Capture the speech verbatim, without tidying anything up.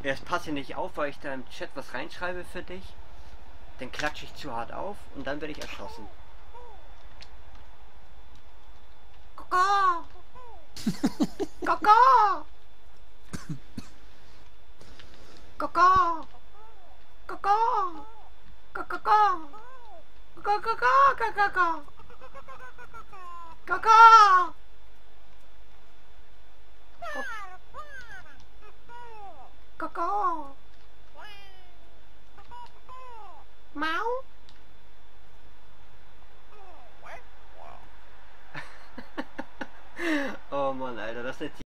Ja, es passt hier nicht auf, weil ich da im Chat was reinschreibe für dich. Dann klatsche ich zu hart auf und dann werde ich erschossen. Kaka! Kaka! Kaka! Kaka! Kaka! Kaka! Kaka! Kaka! Kaka! Mau? Oh Mann, Alter, das ist jetzt